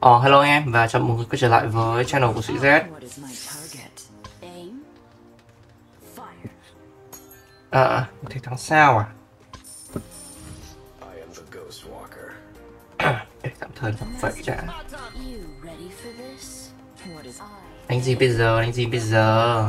Hello anh em và chào mừng quay trở lại với channel của Sĩ Z. Thế tháng sau à? Để tạm thời làm vậy đã. Đánh gì bây giờ? Đánh gì bây giờ?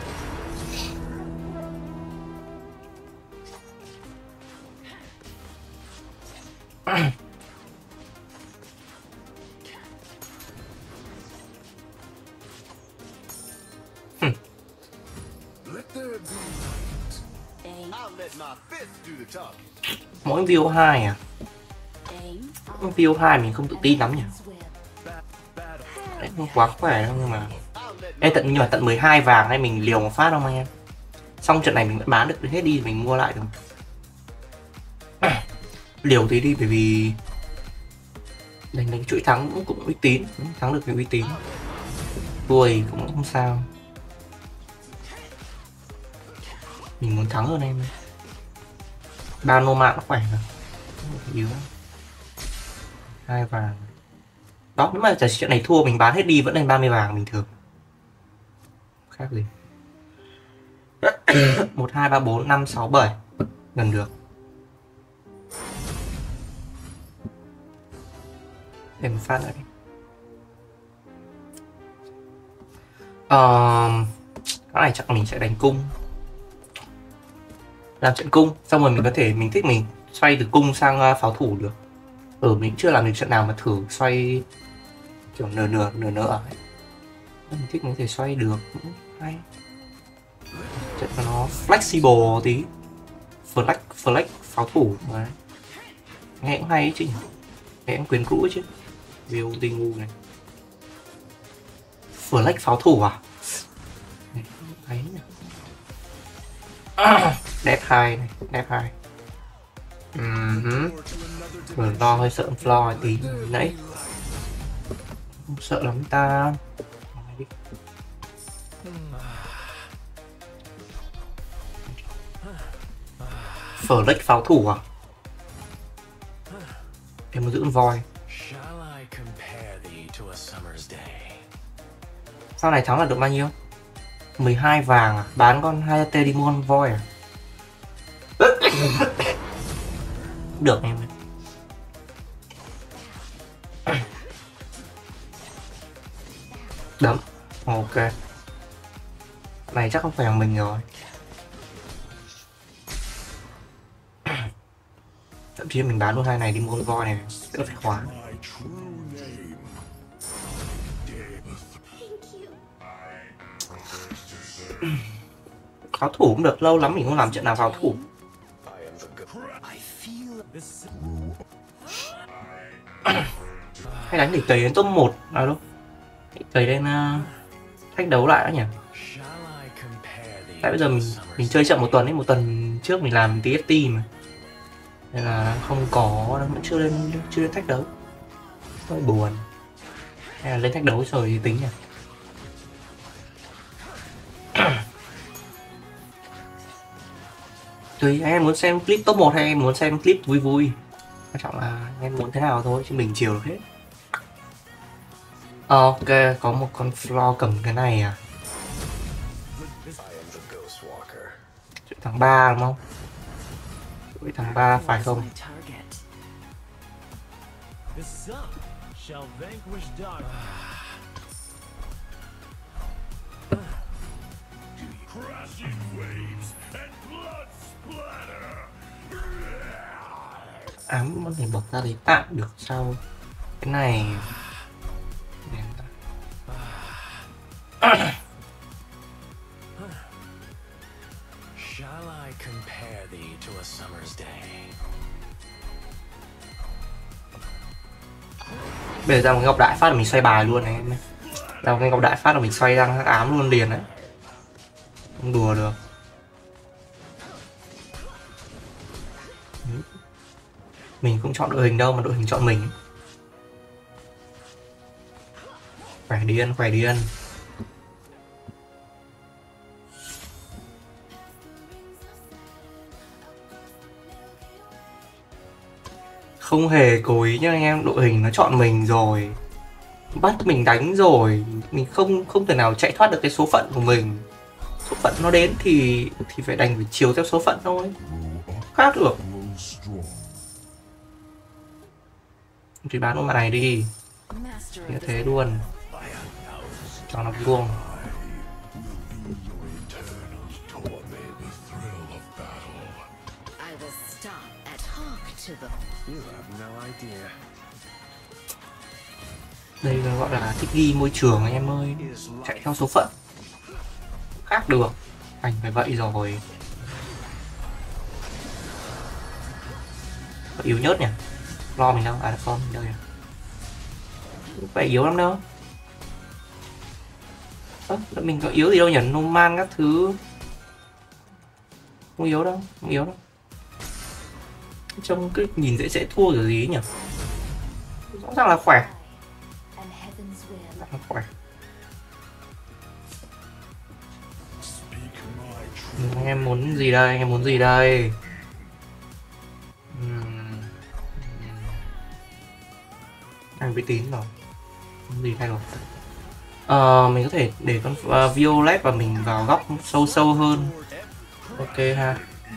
Mỗi view 2 à? View 2 mình không tự tin lắm nhỉ? Đấy, không quá khỏe đâu nhưng mà nhưng mà tận 12 vàng hay mình liều một phát không anh em? Xong trận này mình vẫn bán được hết đi mình mua lại được. Liều tí đi bởi vì đánh chuỗi thắng cũng uy tín, thắng được cái uy tín. Tuổi cũng không sao. Mình muốn thắng hơn em. Ba nô mạng nó khỏe rồi. Yếu. 2 vàng. Đó, nếu mà trận này thua mình bán hết đi vẫn lên 30 vàng bình thường. Khác gì. 1 2 3 4 5 6 7 gần được. Để một phát lại đi. Cái này chắc mình sẽ đánh cung. Làm trận cung, xong rồi mình thích mình xoay từ cung sang pháo thủ được. Mình chưa làm được trận nào mà thử xoay kiểu nửa ấy. Mình thích mình có thể xoay được cũng hay. Trận nó flexible tí. Flex pháo thủ mà. Nghe cũng hay ấy chứ. Nghe cũng quyến rũ ấy chứ. View tinh ngu này. Flex pháo thủ à? Đấy nhỉ. Đẹp 2 này, đẹp 2. Lo hơi sợ floor tí nãy. Không sợ lắm ta. Flex pháo thủ à? Em muốn giữ con voi. Sau này thắng là được bao nhiêu? 12 vàng à? Bán con 2T đi mua con voi à? Được em. Đấm. Ok. Này chắc không phải là mình rồi. Thậm chí mình bán luôn hai này đi mua con voi này, đỡ phải khóa. Pháo thủ cũng được, lâu lắm mình không làm trận nào pháo thủ. Hay đánh để tẩy đến top 1 à đâu. Tẩy lên thách đấu lại đã nhỉ. Tại bây giờ mình chơi chậm một tuần ấy, một tuần trước mình làm TFT mà. Nên là không có, vẫn chưa lên thách đấu. Hơi buồn. Hay là lên thách đấu rồi thì tính nhỉ. Tùy em muốn xem clip top 1 hay em muốn xem clip vui vui. Quan trọng là em muốn thế nào thôi chứ mình chiều được hết. Ok, có một con floor cầm cái này à. Chuyện tháng 3 đúng không? Chuyện tháng 3 phải không? Ám có thể bật ra thì tạm được sao? Cái này bây giờ ra một ngọc đại phát là mình xoay bài luôn này em. Ra một ngọc đại phát là mình xoay răng hắc ám luôn liền đấy. Không đùa được. Mình cũng chọn đội hình đâu mà đội hình chọn mình. Khỏe điên, khỏe điên. Không hề cố ý nhá anh em, đội hình nó chọn mình rồi. bắt mình đánh rồi, mình không thể nào chạy thoát được cái số phận của mình. Số phận nó đến thì phải đành phải chiếu theo số phận thôi, khác được. Thì bán con mặt này đi, như thế luôn cho nó vuông. Đây là gọi là thích nghi môi trường anh em ơi, chạy theo số phận khác được, anh phải vậy rồi. Có yếu nhớt nhỉ, lo mình đâu, à con mình đâu nhỉ, không phải yếu lắm đâu. Mình có yếu gì đâu nhỉ, Noman các thứ không yếu đâu, không yếu đâu. Trông cứ nhìn dễ thua kiểu gì ấy nhỉ, rõ ràng là khỏe. Khỏe. Anh em muốn gì đây, anh em muốn gì đây? Anh bị tín rồi, gì thay rồi. Mình có thể để con Violet và mình vào góc sâu hơn. Ok ha,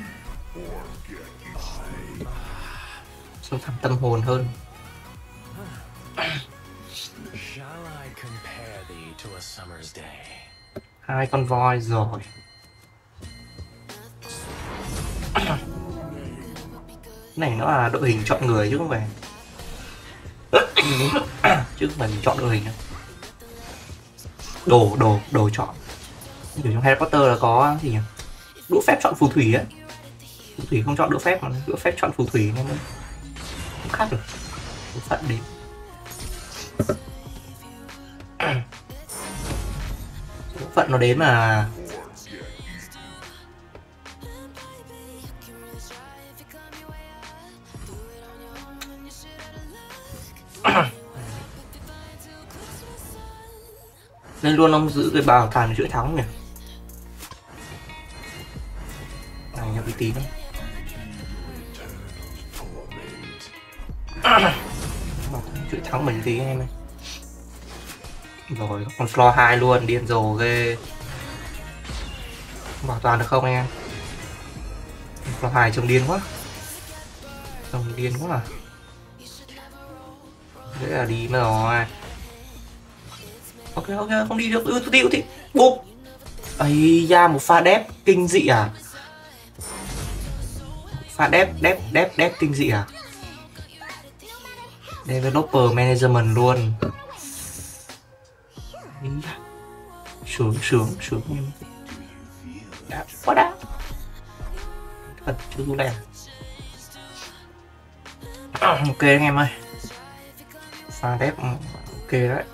sâu thẳm tâm hồn hơn. Hai con voi rồi. Này nó là đội hình chọn người chứ không phải chứ không phải mình chọn đội hình đâu. Đồ chọn. Kiểu trong Harry Potter là có gì nhỉ, đũa phép chọn phù thủy ấy, phù thủy không chọn đũa phép mà đũa phép chọn phù thủy, nên không khác được, số phận đến. Số phận nó đến mà. Nên luôn ông giữ cái bảo tàng chuỗi thắng nhỉ. Này nhập uy tín. Bảo tàng chuỗi thắng mình tí anh em ơi. Rồi con floor 2 luôn, điên rồ ghê. Bảo toàn được không anh em? Floor 2 trông điên quá. Trông điên quá à. Thế là đi mà rồi. Ok không đi được, thì bụp. Ấy da, một pha đép kinh dị à? Pha đép kinh dị à? Developer management luôn. Sướng em. Đã, quá đã. Thật chưa du đen. Ok anh em ơi. Pha đép ok đấy.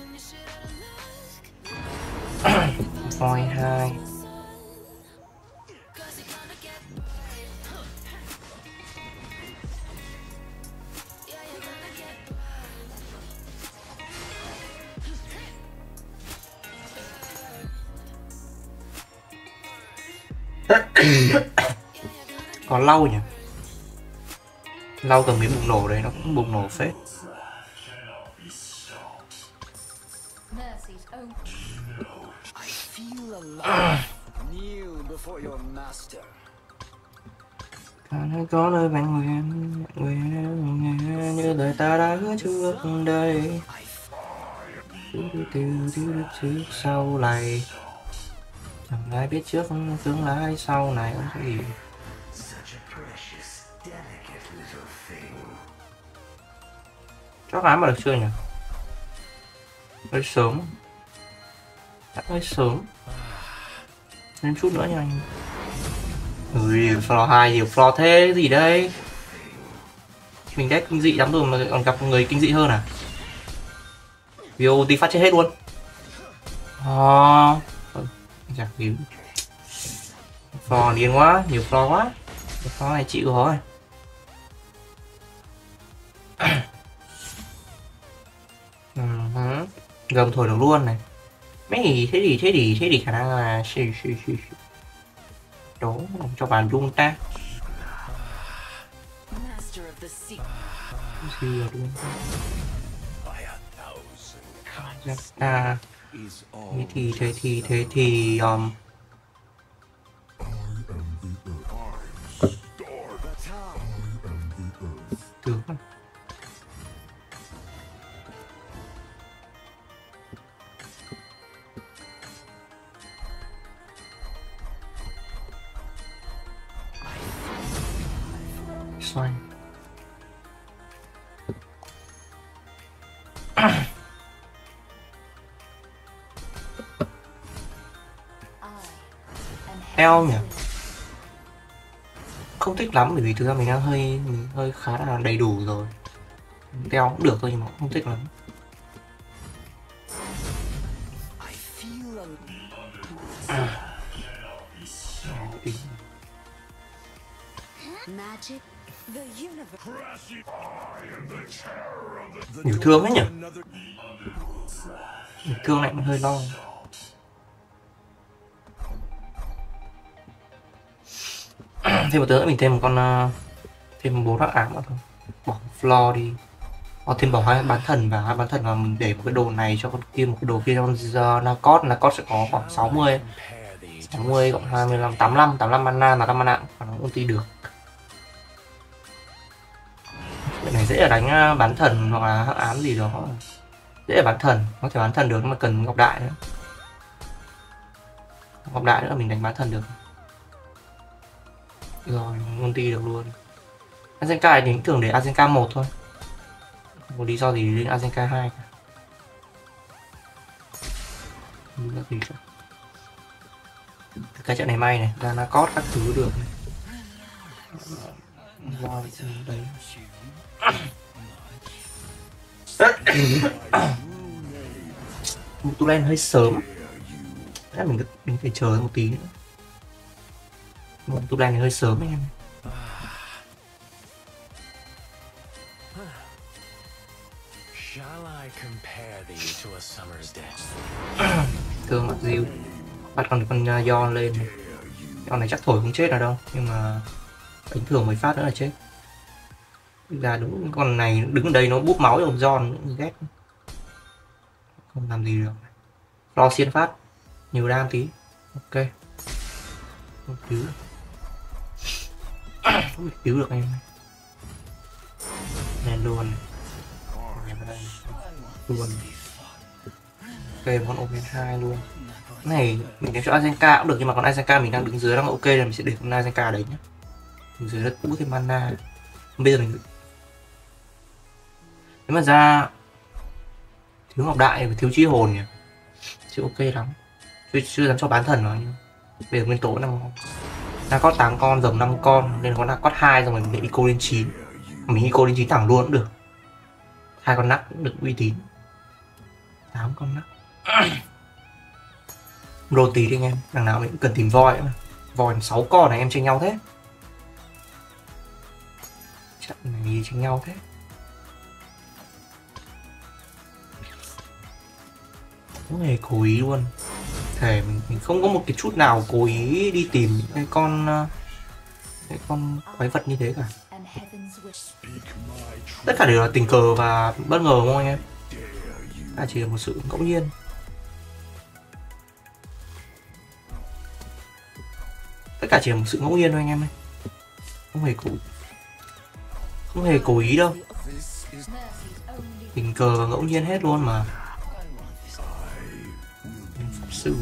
Voi 2. Có lau nhỉ, lau cầm cái bùng nổ đấy, nó cũng bùng nổ phết. Có lời vang nguyện như lời ta đã hứa trước đây, trước sau này chẳng ai biết trước tương lai sau này gì. Chắc án mà được chưa nhỉ? Hơi sớm, chắc hơi sớm, thêm chút nữa nha anh. Ui, floor 2 nhiều floor thế gì đây? Mình deck kinh dị lắm rồi mà còn gặp người kinh dị hơn à? Vio đi phát chết hết luôn. Chả cứu. Floor điên quá, nhiều floor quá. Floor này chịu rồi. Gầm thổi được luôn này. Mấy thế thì khả năng là đó cho bàn rung ta. Gì ở luôn. À, thế thì tướng xoay. Eo nhỉ, không thích lắm bởi vì thực ra mình đang hơi khá là đầy đủ rồi. Đeo cũng được thôi nhưng mà cũng không thích lắm. Nhiều thương ấy nhỉ, nhiều thương lại hơi lo. Thêm một tướng nữa, mình thêm một con thêm 4 hắc ám nữa thôi, bỏ floor đi. Thêm bỏ hai bán thần và mình để một cái đồ này cho con kia, một cái đồ kia cho con Narcos sẽ có khoảng 60 cộng 25 85 mana, mà 5 mana còn nó ulti được. Cái này dễ là đánh bán thần hoặc là hắc ám gì đó, dễ là bán thần, có thể bán thần được nhưng mà cần ngọc đại nữa. Ngọc đại nữa là mình đánh bán thần được. Rồi ulti được luôn. Azenka thì thường để Azenka 1 thôi, một lý do gì lên Azenka 2 cả. Gì cả. Cái trận này may này, ra Narcos các thứ được này. Rồi đấy. Một tu len hơi sớm, mình phải chờ một tí nữa. Một tu len hơi sớm anh em. Thương mặt diêu, bắt con Yon lên. Con này chắc thổi không chết nào đâu, nhưng mà đánh thường mấy phát nữa là chết. Ra đúng con này đứng ở đây nó búp máu cho ông John nữa, ghét. Không làm gì được. Lo xiên phát, nhiều đam tí. Ok. Không cứu. Không cứu được em. Nên luôn. Luôn. Ok, con Omen 2 luôn. Cái này mình đem cho Azenka cũng được, nhưng mà con Azenka mình đang đứng dưới đang ok rồi, mình sẽ để con Azenka đấy nhé. Đứng dưới đất cũ thêm mana. Bây giờ mình nếu mà ra thiếu ngọc đại và thiếu chi hồn nhỉ, chưa ok lắm, chưa dám cho bán thần nó. Bây giờ nguyên tố là có 8 con, rồng 5 con nên có là có 2 rồi mình để eco lên 9, mình eco lên 9 thẳng luôn cũng được. 2 con nắc cũng được uy tín. 8 con nắc. Rô tí đi anh em, đằng nào mình cũng cần tìm voi mà. Voi 6 con này em tranh nhau thế. Trận này tranh nhau thế. Không hề cố ý luôn. Thể mình không có một cái chút nào cố ý đi tìm những cái con quái vật như thế cả. Tất cả đều là tình cờ và bất ngờ đúng không anh em? Chỉ là một sự ngẫu nhiên. Tất cả chỉ là một sự ngẫu nhiên thôi anh em ơi. Không hề cố ý đâu. Tình cờ và ngẫu nhiên hết luôn mà. Sự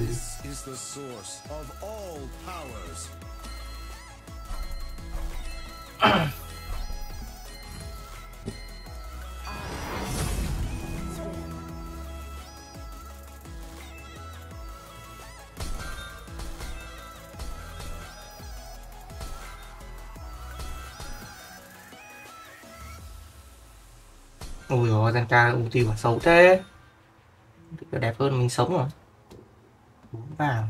ôi dồi, Zanka ulti của xấu thế. Đẹp hơn mình sống rồi. 4 vàng.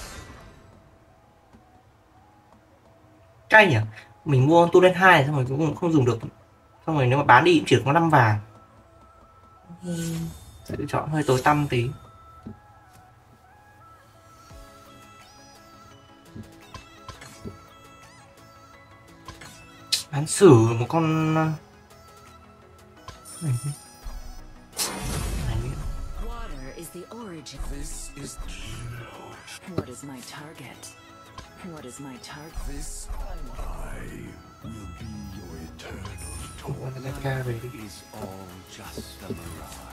Cay nhỉ. Mình mua tu lên 2 xong rồi cũng không dùng được. Xong rồi nếu mà bán đi cũng chỉ có 5 vàng. Sẽ lựa chọn hơi tối tăm tí. Bán xử một con này. origin. This is. What is my target? What is my target? This I will be your eternal torment. Is all just a mirage.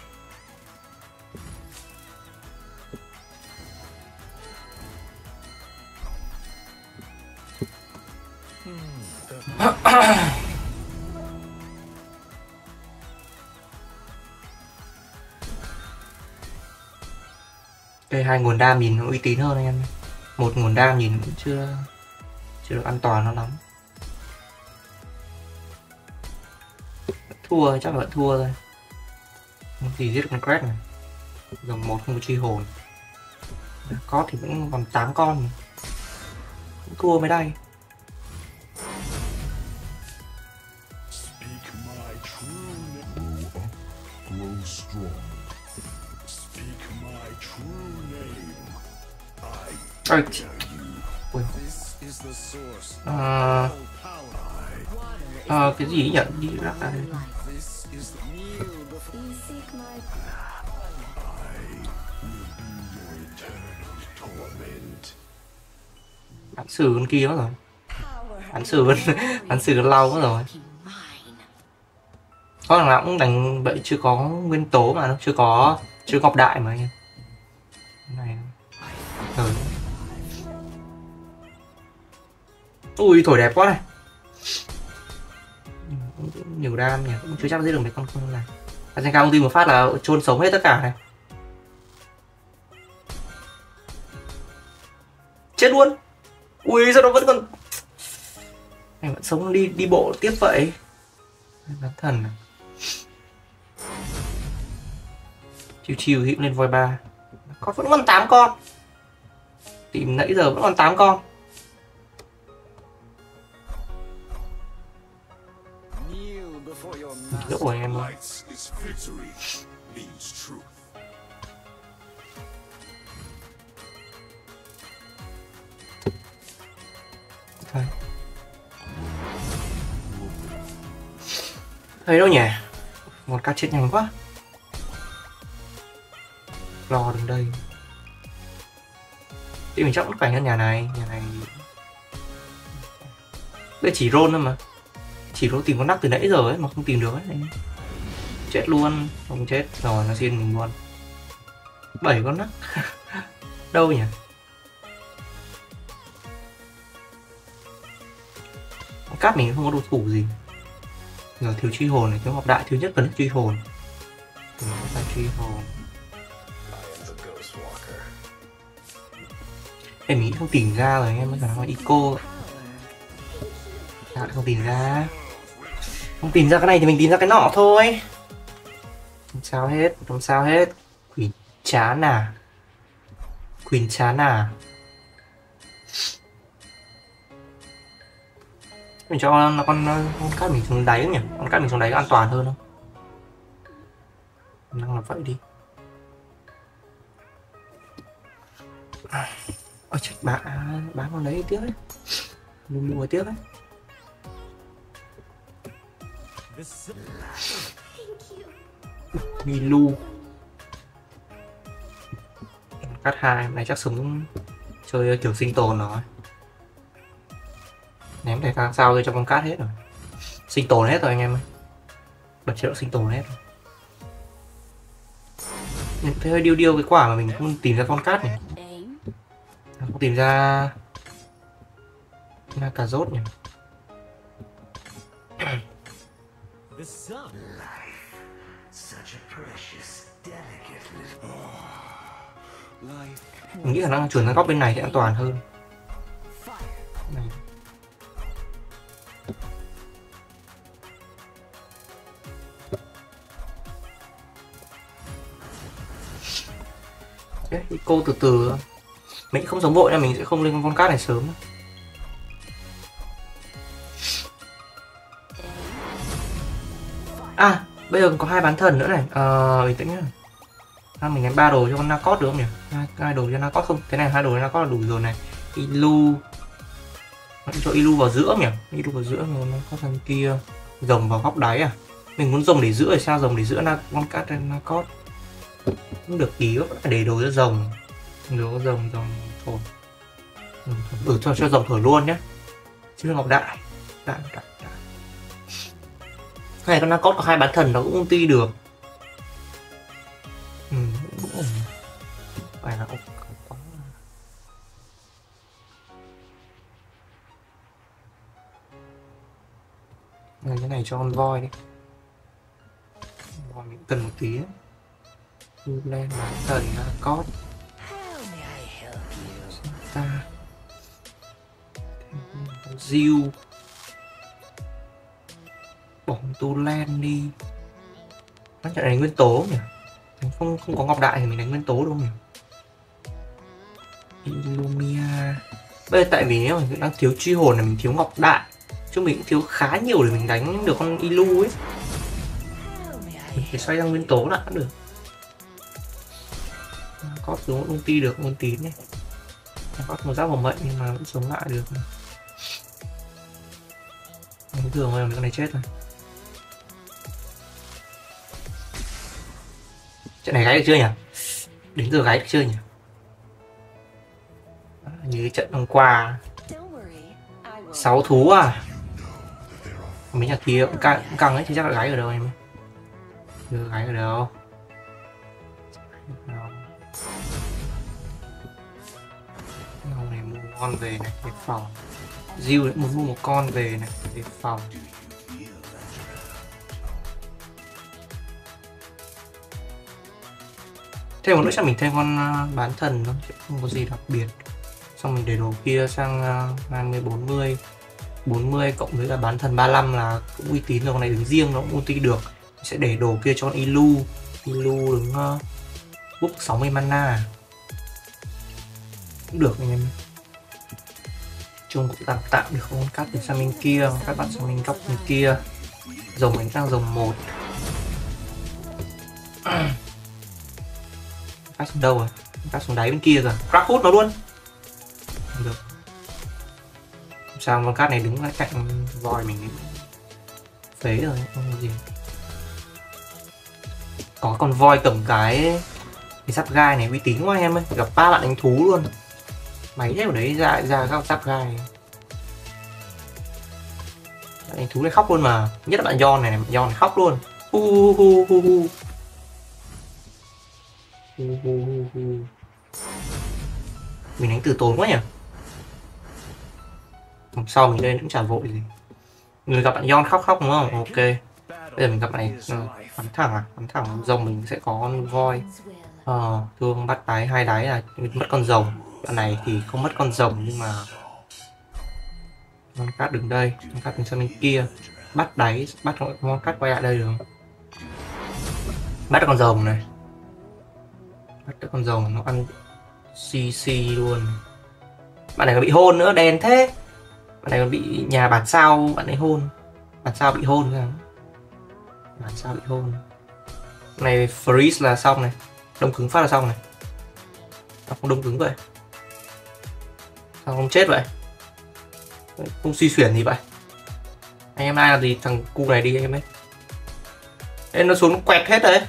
Đây, hai nguồn đam nhìn nó uy tín hơn anh em. Một nguồn đam nhìn cũng chưa được an toàn nó lắm. Thua, chắc là vẫn thua rồi. Không thì giết được con Cret này. Dòng 1 không có truy hồn. Có thì vẫn còn 8 con. Cũng thua mới đây. Ôi. Cái gì nhỉ? Đi ra đây. Hắn xử con kia mất rồi. Hắn xử con lau mất rồi. Có thằng nào cũng đánh vậy, chưa có nguyên tố mà, chưa ngọc đại mà anh em. Này. Ui, thổi đẹp quá này. Nhiều đam nhỉ, cũng chưa chắc giết được mấy con này. Anh cao công ty một phát là chôn sống hết tất cả này. Chết luôn. Ui, sao nó vẫn còn. Anh vẫn sống đi bộ tiếp vậy. Bán thần này. Chiều hữu lên voi 3. Con vẫn còn 8 con. Tìm nãy giờ vẫn còn 8 con. Lỗ của em ơi. Thấy đâu nhỉ? Một ca chết nhanh quá. Lo đứng đây. Thì mình chắc cũng phải hơn nhà này. Đây chỉ roll thôi mà. Chỉ roll tìm con nắc từ nãy giờ ấy mà không tìm được ấy. Chết luôn. Không chết rồi, nó xin mình luôn. 7 con nắc. Đâu nhỉ? Con cát mình không có đồ thủ gì. Giờ thiếu truy hồn này, thiếu ngọc đại, thiếu nhất cần truy hồn. Truy hồn. Em nghĩ không tìm ra rồi, em mới phải nói Ico. Sao lại không tìm ra? Không tìm ra cái này thì mình tìm ra cái nọ thôi. Không sao hết. Quỷ chán à. Mình cho con cát mình xuống đáy nhỉ? Con cát mình xuống đáy an toàn hơn không? Năng là vậy đi. Ôi chết, bán con đấy tiếp ấy. Mình mua tiếp ấy. Milu. Cát 2 này chắc sống chơi kiểu sinh tồn rồi. Ném thẻ càng sao rồi cho con cát hết rồi. Sinh tồn hết rồi anh em ơi. Bật chế độ sinh tồn hết rồi. Mình thấy hơi điêu cái quả mà mình không tìm ra con cát này. Không tìm ra cà rốt nhỉ. Mình nghĩ khả năng chuyển sang góc bên này thì an toàn hơn. Này. Okay, cô từ từ. Mình không sống vội nên mình sẽ không lên con cát này sớm. À, bây giờ có 2 bán thần nữa này. Bình tĩnh nhá. Mình ném 3 đồ cho con Narcos được không nhỉ? 2 đồ cho Narcos không? Thế này 2 đồ cho Narcos là đủ rồi này. Ilu. Cho Ilu vào giữa nhỉ? Ilu vào giữa rồi nó có thằng kia. Rồng vào góc đáy à? Mình muốn rồng để giữa thì sao? Rồng để giữa con cát Narcos. Không được ý để đồ cho rồng. Đồ cho rồng thổi. Cho rồng thổi luôn nhé. Chứ ngọc đại. Đại. Này con Nacot có 2 bán thần nó cũng ulti được. Cũng phải là quá. Này, cái này cho con voi đi. Voi mình cần một tí đấy. Lên bán thần Nacot. Ta Diêu bỏ tu len đi. Nó trận này nguyên tố nhỉ? Không có ngọc đại thì mình đánh nguyên tố đúng không nhỉ? Illumia. Bây giờ tại vì nếu mình đang thiếu truy hồn này, mình thiếu ngọc đại, chứ mình cũng thiếu khá nhiều để mình đánh được con Illu ấy. Mình phải xoay ra nguyên tố lại cũng được. Có xuống ulti được con tím này. Có một giáp hồng mệnh nhưng mà vẫn sống lại được. Bình thường rồi, con này chết rồi. Trận này gáy được chưa nhỉ? Đến giờ gáy được chưa nhỉ? Như trận hôm qua 6 thú à? Mấy nhà kia cũng căng ấy, thì chắc là gáy ở đâu em? Chưa gáy ở đâu? Hôm này mua con về này để phòng. Diêu cũng muốn mua một con về này để phòng. Thêm một nữa chắc mình thêm con bán thần thôi, chứ không có gì đặc biệt. Xong mình để đồ kia sang 20 40 40 cộng với cả bán thần 35 là cũng uy tín rồi. Con này đứng riêng nó cũng ulti được. Mình sẽ để đồ kia cho con Illu đứng book 60 mana cũng được anh em. Chung cũng tạm được, không cắt được sang bên kia, các bạn sang bên góc bên kia. Rồng mình đang rồng 1. Cắt xuống đâu rồi? Cắt xuống đáy bên kia rồi. Crack hút nó luôn. Được. Sao con cát này đứng lại cạnh voi mình phế rồi, không có gì. Có con voi cầm cái giáp gai này uy tín quá em ơi, gặp 3 bạn đánh thú luôn. Máy thế ở đấy ra các giáp gai. Bạn đánh thú này khóc luôn mà, nhất là bạn Yon này, Yon này khóc luôn. Mình đánh từ tốn quá nhỉ. Hôm sau mình lên cũng chả vội gì. Người gặp bạn Yon khóc đúng không? Ok. Bây giờ mình gặp này bắn thẳng à? Bắn thẳng rồng mình sẽ có con voi. Thương bắt đáy 2 đáy là mất con rồng. Bạn này thì không mất con rồng nhưng mà con cát đứng đây, con cát đứng sang bên kia. Bắt đáy, bắt con cát quay lại đây được không? Bắt được con rồng này. Bắt được con rồng nó ăn CC luôn. Bạn này còn bị hôn nữa, đèn thế. Bạn này còn bị nhà bản sao bạn ấy hôn. Bản sao bị hôn sao? Bản sao bị hôn. Này freeze là xong này. Đông cứng phát là xong này. Sao không đông cứng vậy? Sao không chết vậy? Không suy xuyển gì vậy? Anh em ai làm gì thằng cu này đi anh em ấy. Ê, nó xuống quẹt hết đấy.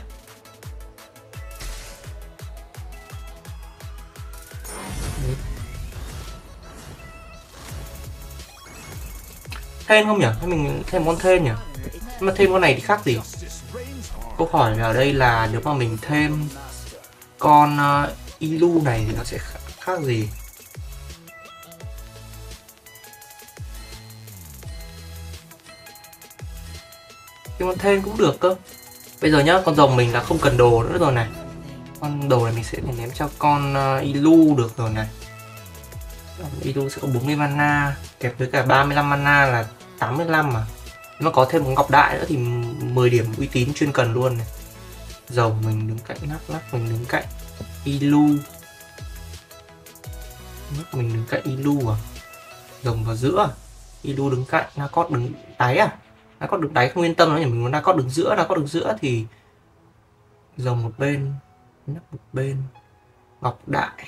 Thêm không nhỉ? Hay mình thêm con thêm nhỉ? Nhưng mà thêm con này thì khác gì? Câu hỏi ở đây là nếu mà mình thêm con Illu này thì nó sẽ khác gì? Nhưng mà thêm cũng được cơ. Bây giờ nhá, con rồng mình là không cần đồ nữa rồi này. Con đồ này mình sẽ ném cho con Illu được rồi này. Illu sẽ có 40 mana kẹp với cả 35 mana là 85 mà. Nếu mà có thêm một ngọc đại nữa thì 10 điểm uy tín chuyên cần luôn này. Rồng mình đứng cạnh Nắc mình đứng cạnh Illu. Nắc mình đứng cạnh Illu à? Rồng vào giữa. Illu đứng cạnh, Nacot đứng đáy à? Nacot đứng đáy không yên tâm nữa nhỉ, mình muốn Nacot đứng giữa thì rồng một bên, Nắc một bên, ngọc đại.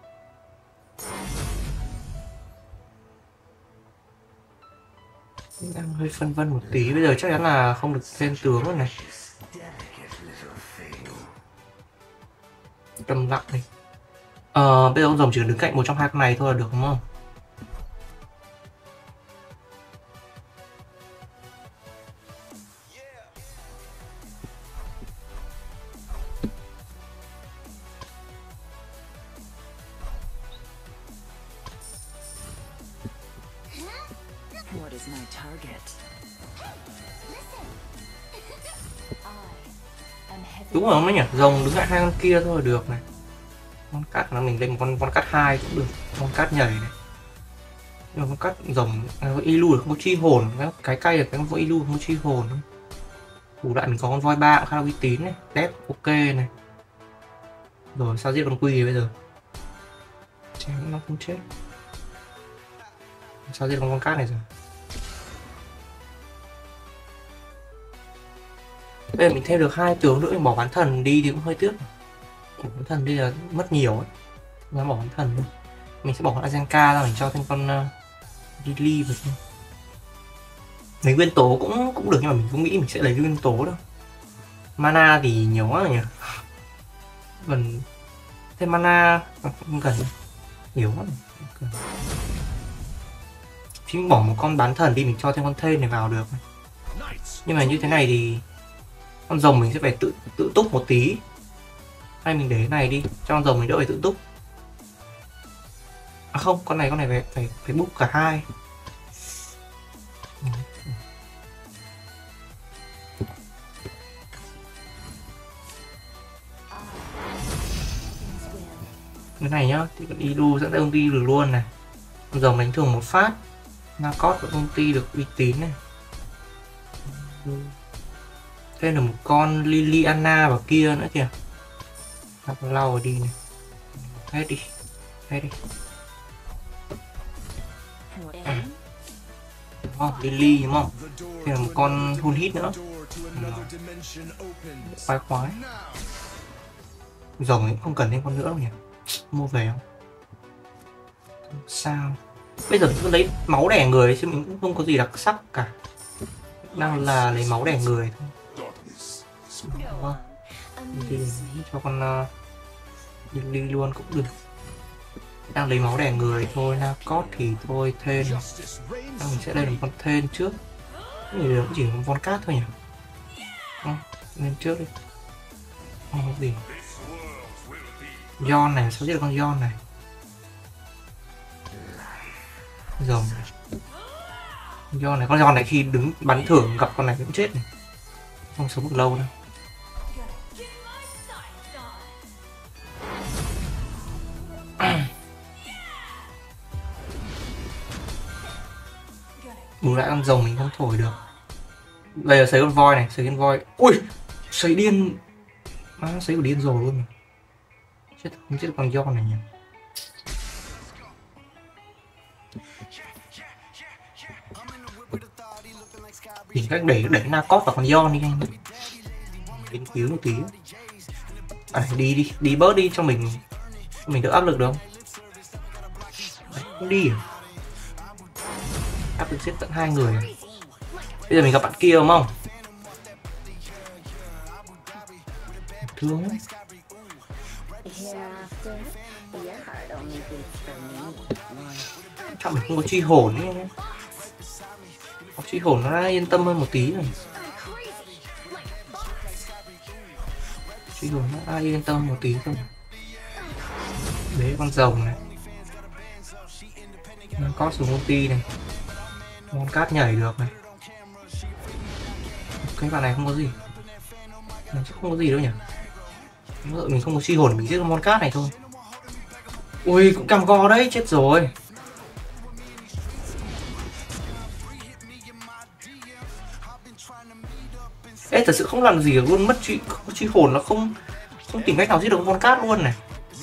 Đang hơi phân vân một tí, bây giờ chắc chắn là không được thêm tướng rồi này. Trầm lặng đi. Bây giờ con rồng chỉ đứng cạnh một trong hai con này thôi là được đúng không? What is my target? Đúng rồi không đấy nhỉ? Rồng đứng cạnh hai con kia thôi là được này. Con cát là mình lên một con cát 2 cũng được. Con cát nhảy này. Nhưng mà con cát rồng Ilu không có chi hồn, cái cây là cái con voi Ilu không có chi hồn. Bù lại mình có con voi 3 cũng khá là uy tín này, đép ok này. Rồi sao giết con quy bây giờ? Chém nó không chết. Sao giết con cát này rồi? Bây giờ mình thêm được 2 tướng nữa, mình bỏ bán thần đi thì cũng hơi tiếc. Bỏ bán thần đi là mất nhiều ấy. Mình bỏ bán thần thôi. Mình sẽ bỏ con Azenka ra, mình cho thêm con Lily vào xem. Lấy nguyên tố cũng được nhưng mà mình không nghĩ mình sẽ lấy nguyên tố đâu. Mana thì nhiều quá rồi nhỉ. Cần thêm mana không cần, nhiều quá rồi. Chỉ mình bỏ một con bán thần đi, mình cho thêm con thê này vào được. Nhưng mà như thế này thì con rồng mình sẽ phải tự túc một tí. Hay mình để cái này đi, cho con rồng mình đỡ phải tự túc. À không, con này phải book cả hai. Cái này nhá, thì con Ilu dẫn tới công ty được luôn này. Con rồng đánh thường một phát. Narcos của công ty được uy tín này. Thêm là một con Liliana vào kia nữa kìa. Lau rồi đi này. Hết đi. Hết đi. Đúng không? Lily đúng không? Thêm là một con Hun Hit nữa. Khoái khoái. Rồng cũng không cần thêm con nữa đâu nhỉ? Mua về không? Sao? Bây giờ mình cứ lấy máu đẻ người chứ mình cũng không có gì đặc sắc cả. Đang là lấy máu đẻ người thôi. Đúng không? Thì cho con Lily luôn cũng được. Đang lấy máu đẻ người thôi, Narcos thì thôi thêm. Mình sẽ lên một con thêm trước. Cái này cũng chỉ một con cát thôi nhỉ? Lên trước đi. Không có gì. Yon này, sao giết được con Yon này? Rồng này. Con Yon này khi đứng bắn thưởng gặp con này cũng chết này. Không sống được lâu đâu. Bù lại con rồng mình không thổi được. Bây giờ sấy con voi này, sấy con voi. Ui, sấy điên. Sấy của điên rồi luôn. Chết, không chết con Yon này nhỉ. Tìm cách đẩy Narcos vào con Yon đi anh. Đến cứu một tí. Đi bớt đi cho mình đỡ áp lực được không? Không đi à? Áp lực xếp tận 2 người. Bây giờ mình gặp bạn kia đúng không? Thương ấy. Chắc mình không có truy hồn ấy. Có truy hồn nó đã yên tâm hơn một tí rồi. Truy hồn nó đã yên tâm một tí thôi. Đấy con rồng này. Nó có xuống công ty này. Con cát nhảy được này. Cái bạn này không có gì. Mình chắc không có gì đâu nhỉ. Mình không có truy hồn, mình giết con cát này thôi. Ui, cũng cam go đấy, chết rồi. Ê, thật sự không làm gì được luôn, mất truy hồn nó không tìm cách nào giết được con cát luôn này.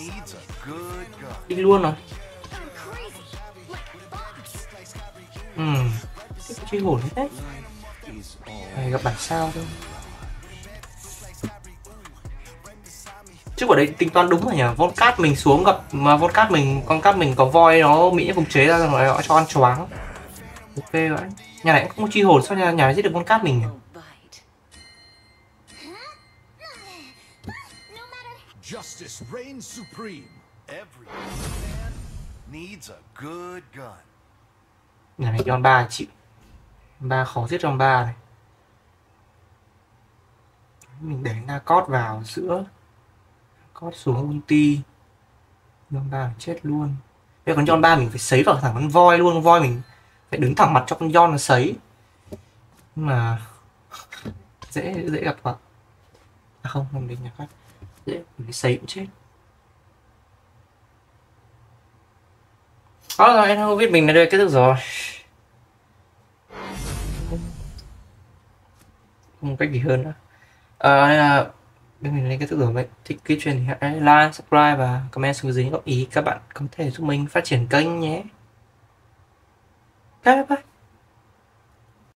Đi luôn rồi. Truy hồn hết đấy. Này, gặp bản sao thôi. Chứ ở đây tính toán đúng rồi nhỉ. Con cát mình xuống gặp mà con cát mình có voi nó mỹ khống chế ra rồi nó cho ăn choáng. Ok vậy. Nhà này cũng không có truy hồn, sao nhà này giết được con cát mình nhỉ? Justice reigns supreme. Every man needs a good gun. Nhà này John 3 chịu. 3 khó giết John 3 này. Mình để Narcos vào giữa. Narcos xuống ulti. John 3 chết luôn. Bây giờ con John 3 mình phải sấy vào thẳng con voi luôn. Con voi mình phải đứng thẳng mặt cho con John nó sấy. Nhưng mà dễ gặp quá. À không, không đến nhà khác. Dễ, mình sấy cũng chết. Đó rồi, em không biết mình là đây kết thúc rồi. Không cách gì hơn nữa. Nên là bên mình đây kết thúc rồi. Vậy thích cái chuyện thì hãy like, subscribe và comment xuống dưới góp ý. Các bạn có thể giúp mình phát triển kênh nhé. Bye bye.